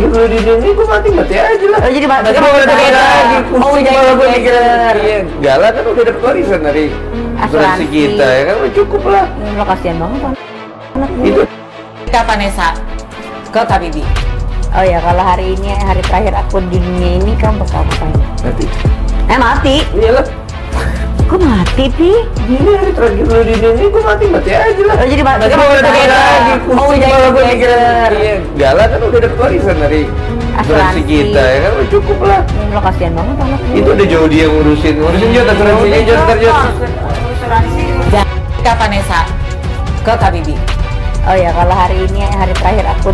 Kalau di dunia gue mati aja lah. Oh, jadi mati lagi. mau jadi Boeger. Iya, enggak lah, kan udah dapat warisan dari asuransi kita ya kan, udah cukup lah. Lo kasihan banget kan. Itu Vanessa ke KBB. Oh ya, kalau hari ini hari terakhir aku di dunia ini kamu bakal ngapain? Mati. Iyalah. Kok mati, Pi? Ini hari terakhir lu di dunia, gue mati aja lah. Oh, jadi mati lagi. mau jadi Boeger. Iya, enggak lah, kan udah dapat warisan dari asuransi kita ya kan, udah cukup lah. Lo kasihan banget kan. Itu udah jauh dia ngurusin Jod, asuransinya Jod, ntar Jod. Asuransi. Vanessa ke KBB. Oh ya, kalau hari ini hari terakhir aku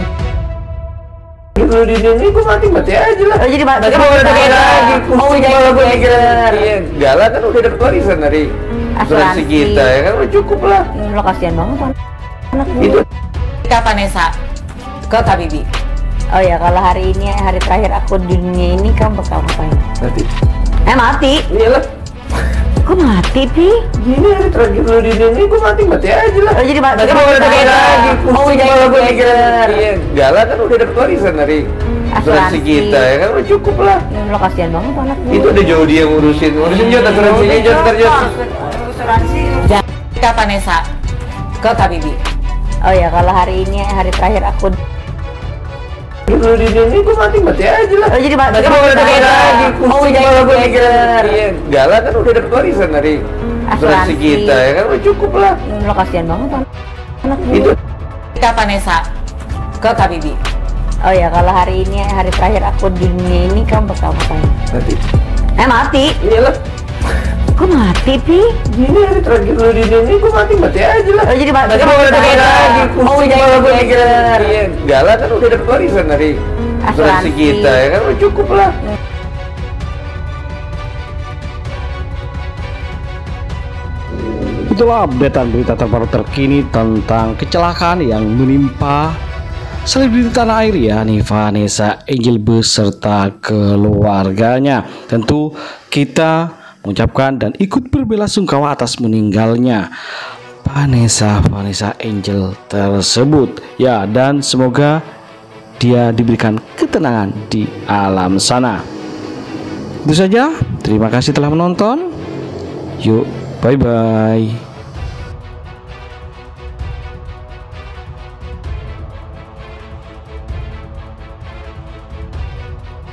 Kalau di dunia gue mati aja lah. Oh, jadi mati lagi. mau jadi Boeger. Iya, enggak lah, kan udah dapat warisan dari asuransi kita ya kan, udah cukup lah. Lo kasihan banget kan. Itu Vanessa ke KBB. Oh ya, kalau hari ini hari terakhir aku di dunia ini kamu bakal ngapain? Mati. Iyalah. Kok mati, Pi? Ini hari terakhir lu di dunia, gue mati aja lah. Oh, jadi mati lagi. mau jadi Boeger. Iya, enggak lah, kan udah dapat warisan dari asuransi kita ya kan, udah cukup lah. Lo kasihan banget kan. Itu udah jauh dia ngurusin Jod, asuransinya Jod, ntar Jod. Asuransi. Vanessa ke KBB. Oh ya, kalau hari ini hari terakhir aku Kalau di dunia gue mati aja lah. Oh, jadi mati lagi. mau jadi Boeger. Iya, enggak lah, kan udah dapat warisan dari asuransi kita ya kan, udah cukup lah. Lo kasihan banget kan. Itu Vanessa ke KBB. Oh ya, kalau hari ini hari terakhir aku di dunia ini kamu bakal ngapain? Mati. Iyalah. Kok mati, Pi? Ini hari terakhir lu di dunia, gue mati aja lah. Oh, jadi mati lagi. mau jadi Boeger. Iya, enggak lah, kan udah dapat warisan dari asuransi kita ya kan, udah cukup lah. Itulah updatean berita terbaru terkini tentang kecelakaan yang menimpa selebriti tanah air ya nih, Vanessa Angel beserta keluarganya. Tentu kita mengucapkan dan ikut berbelasungkawa atas meninggalnya Vanessa Angel tersebut ya, dan semoga dia diberikan ketenangan di alam sana. Itu saja, terima kasih telah menonton. Yuk, bye bye.